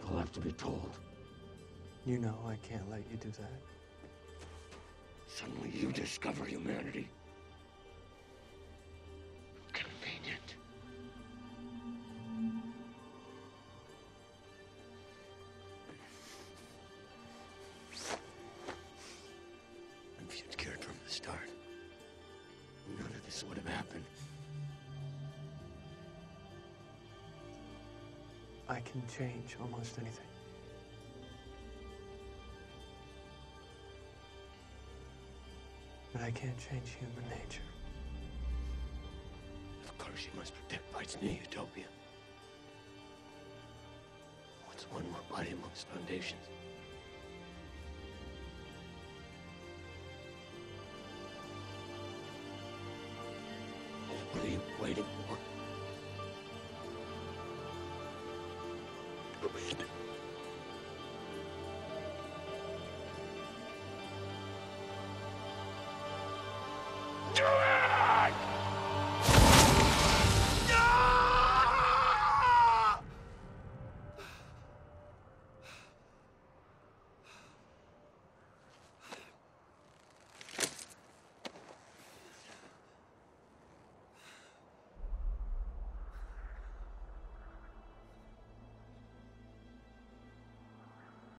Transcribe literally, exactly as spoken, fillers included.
I'll have to be told. You know I can't let you do that. Suddenly you discover humanity. Convenient. If you'd cared from the start, none of this would have happened. I can change almost anything. But I can't change human nature. Of course you must protect Bite's new utopia. What's one more body amongst foundations? What are you waiting for?